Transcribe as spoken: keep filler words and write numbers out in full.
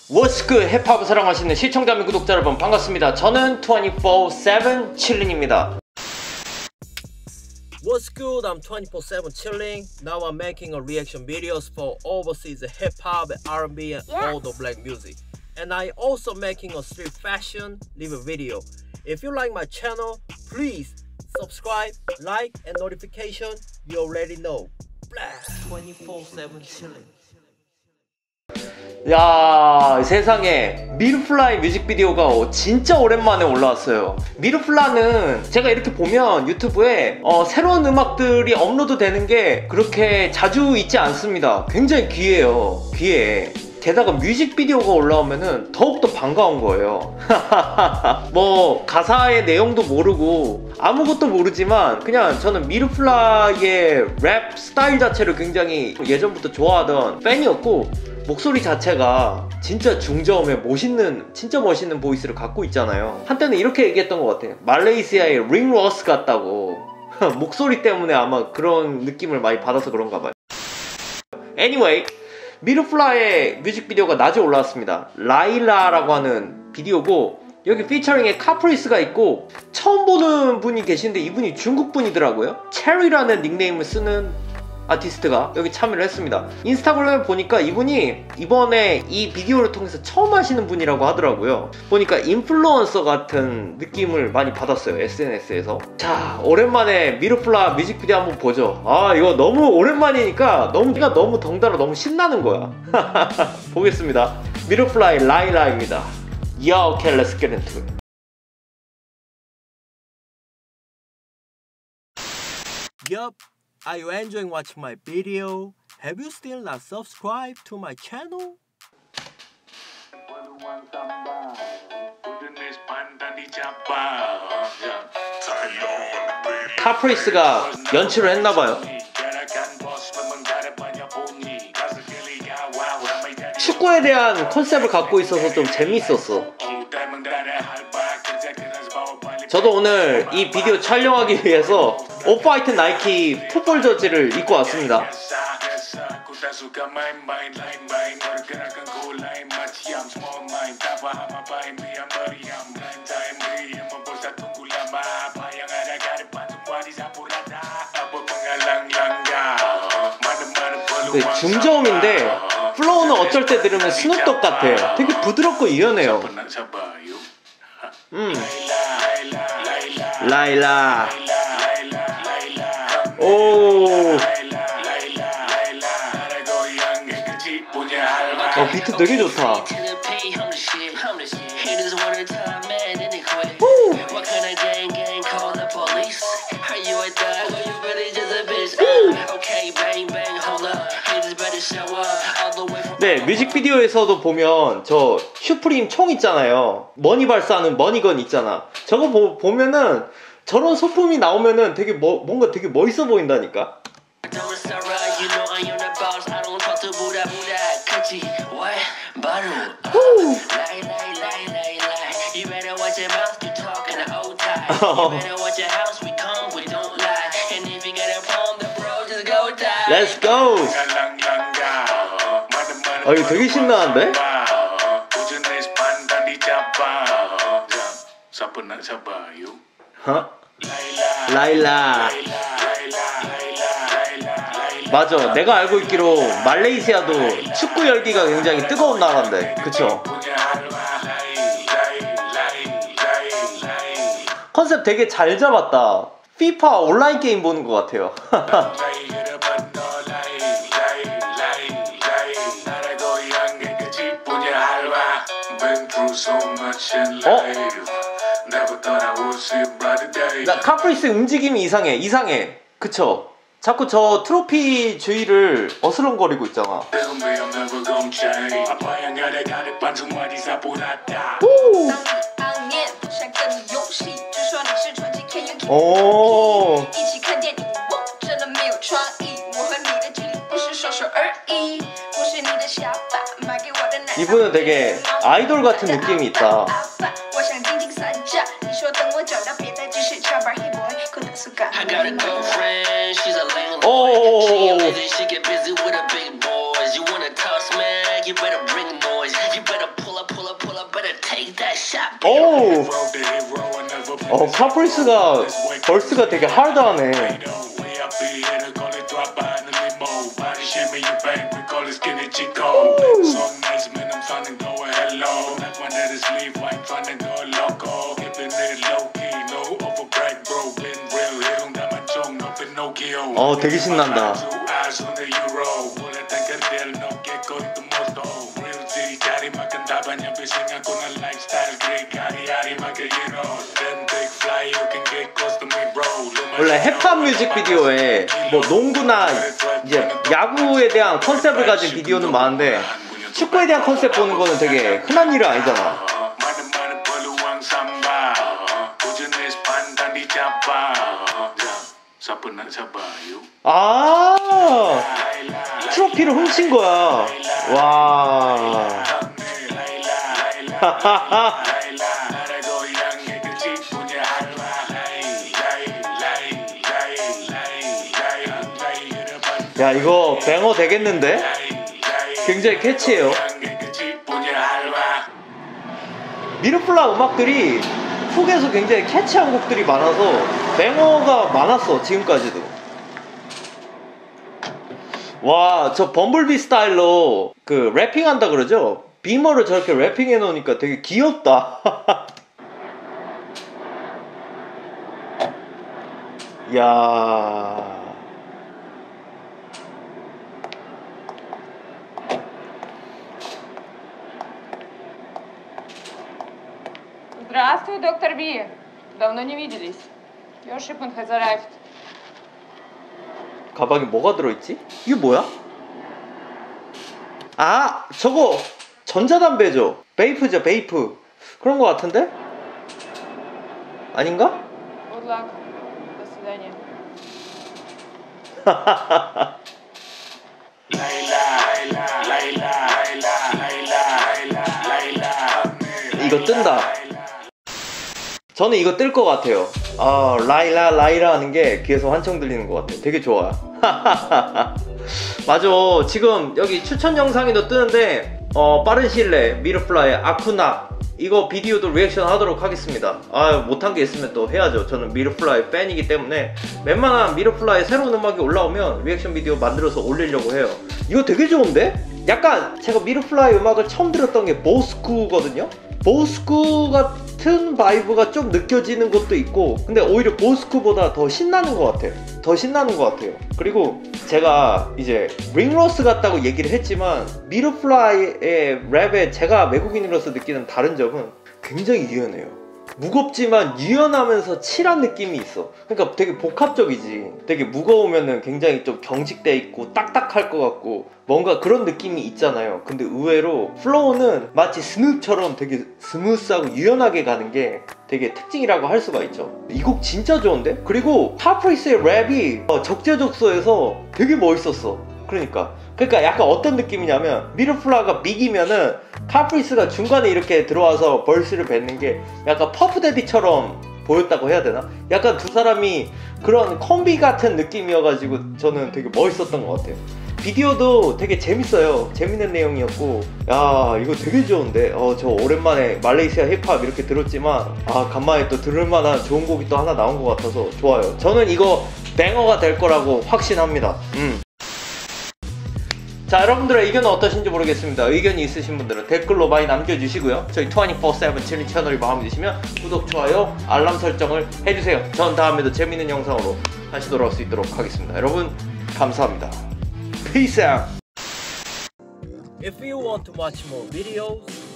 What's good? 힙합을 사랑하시는 시청자 및 구독자 여러분 반갑습니다. 저는 twenty-four seven 칠린입니다. What's good? I'm twenty-four seven chilling. Now I'm making a reaction videos for overseas hip hop, R and B and yes. all the black music. And I also making a street fashion live video. If you like my channel, please subscribe, like and notification. You already know. twenty-four seven chilling. 야, 세상에 미르플라이 뮤직비디오가 진짜 오랜만에 올라왔어요. 미르플라는 제가 이렇게 보면 유튜브에 어, 새로운 음악들이 업로드 되는 게 그렇게 자주 있지 않습니다. 굉장히 귀해요. 귀해. 게다가 뮤직비디오가 올라오면은 더욱더 반가운 거예요. 뭐 가사의 내용도 모르고 아무것도 모르지만 그냥 저는 미르플라이의 랩 스타일 자체를 굉장히 예전부터 좋아하던 팬이었고, 목소리 자체가 진짜 중저음에 멋있는, 진짜 멋있는 보이스를 갖고 있잖아요. 한때는 이렇게 얘기했던 것 같아요. 말레이시아의 링 로스 같다고. 목소리 때문에 아마 그런 느낌을 많이 받아서 그런가 봐요. Anyway, 미르플라이의 뮤직비디오가 낮에 올라왔습니다. 라일라라고 하는 비디오고, 여기 피처링에 카프리스가 있고, 처음 보는 분이 계신데 이분이 중국 분이더라고요. 체리라는 닉네임을 쓰는 아티스트가 여기 참여를 했습니다. 인스타그램에 보니까 이분이 이번에 이 비디오를 통해서 처음 하시는 분이라고 하더라고요. 보니까 인플루언서 같은 느낌을 많이 받았어요, 에스엔에스에서. 자, 오랜만에 미르플라 뮤직비디오 한번 보죠. 아, 이거 너무 오랜만이니까 너무 내가 너무 덩달아 너무 신나는 거야. 보겠습니다. 미르플라이 라일라입니다. Yo, okay, let's get into it. Yup. Are you enjoying watching my video? Have you still not subscribed to my channel? 카프리스가 연출을 했나봐요. 축구에 대한 컨셉을 갖고 있어서 좀 재밌었어. 저도 오늘 이 비디오 촬영하기 위해서 오프화이트 나이키 풋볼 저지를 입고 왔습니다. 네, 중저음인데 플로우는 어쩔 때 들으면 스눕독 같아. 되게 부드럽고 유연해요. 음. 라일라. 오. 어, 비트 되게 좋다. 오. 네, 뮤직비디오에서도 보면 저 슈프림 총 있잖아요. 머니 발사하는 머니건 있잖아. 저거 보, 보면은 저런 소품이 나오면은 되게 뭐, 뭔가 되게 멋있어 보인다니까. Let's go. 아, 이거 되게 신나는데? 어? 라일라. 맞아, 내가 알고 있기로 말레이시아도 축구 열기가 굉장히 뜨거운 나라인데, 그쵸? 컨셉 되게 잘 잡았다. 피파 온라인 게임 보는 것 같아요. 어? 나 카프리스 움직임이 이상해. 이상해. 그쵸? 자꾸 저 트로피 주위를 어슬렁거리고 있잖아. 오. 오. 이분은 되게 아이돌 같은 느낌이 있다. 오. 오, 어 카프리스가 벌스가 되게 하드하네. 어 되게 신난다. 원래 힙합 뮤직비디오에 뭐 농구나 이제 야구에 대한 컨셉을 가진 비디오는 많은데 축구에 대한 컨셉 보는 거는 되게 흔한 일은 아니잖아. 아 트로피를 훔친 거야. 와. 야 이거 뱅어 되겠는데? 굉장히 캐치해요. 미르플라 음악들이 훅에서 굉장히 캐치한 곡들이 많아서 뱅어가 많았어 지금까지도. 와 저 범블비 스타일로 그 래핑한다 그러죠? 비머를 저렇게 래핑해 놓으니까 되게 귀엽다. 야. Здравствуй, доктор Би. Давно не виделись. Your shipment has arrived. 가방에 뭐가 들어있지? 이게 뭐야? 아 저거 전자담배죠? 베이프죠 베이프. 그런 거 같은데? 아닌가? Good luck. До свидания. 이거 뜬다. 저는 이거 뜰 것 같아요. 아 라이라 라이라 하는 게 귀에서 환청 들리는 것 같아요. 되게 좋아. 맞아 지금 여기 추천 영상에도 뜨는데 어, 빠른 시일 내에 미르플라의 아쿠나 이거 비디오도 리액션 하도록 하겠습니다. 아 못한 게 있으면 또 해야죠. 저는 미르플라의 팬이기 때문에 웬만한 미르플라의 새로운 음악이 올라오면 리액션 비디오 만들어서 올리려고 해요. 이거 되게 좋은데? 약간 제가 미르플라의 음악을 처음 들었던 게 보스쿠거든요. 보스쿠 같은 바이브가 좀 느껴지는 것도 있고 근데 오히려 보스쿠보다 더 신나는 것 같아요. 더 신나는 것 같아요. 그리고 제가 이제 링로스 같다고 얘기를 했지만 미르플라이의 랩에 제가 외국인으로서 느끼는 다른 점은 굉장히 유연해요. 무겁지만 유연하면서 칠한 느낌이 있어. 그러니까 되게 복합적이지. 되게 무거우면은 굉장히 좀 경직돼 있고 딱딱할 것 같고 뭔가 그런 느낌이 있잖아요. 근데 의외로 플로우는 마치 스눕처럼 되게 스무스하고 유연하게 가는 게 되게 특징이라고 할 수가 있죠. 이 곡 진짜 좋은데? 그리고 카프리스의 랩이 적재적소에서 되게 멋있었어. 그러니까 그러니까 약간 어떤 느낌이냐면 미르플라가 빅이면은 카프리스가 중간에 이렇게 들어와서 벌스를 뱉는 게 약간 퍼프데디처럼 보였다고 해야 되나? 약간 두 사람이 그런 콤비 같은 느낌이어가지고 저는 되게 멋있었던 것 같아요. 비디오도 되게 재밌어요. 재밌는 내용이었고 야 이거 되게 좋은데 어, 저 오랜만에 말레이시아 힙합 이렇게 들었지만 아 간만에 또 들을만한 좋은 곡이 또 하나 나온 것 같아서 좋아요. 저는 이거 뱅어가 될 거라고 확신합니다. 음. 자 여러분들의 의견은 어떠신지 모르겠습니다. 의견이 있으신 분들은 댓글로 많이 남겨주시고요. 저희 이십사 세븐 칠리 채널이 마음에 드시면 구독, 좋아요, 알람 설정을 해주세요. 전 다음에도 재밌는 영상으로 다시 돌아올 수 있도록 하겠습니다. 여러분 감사합니다. Peace out. If you want to watch more videos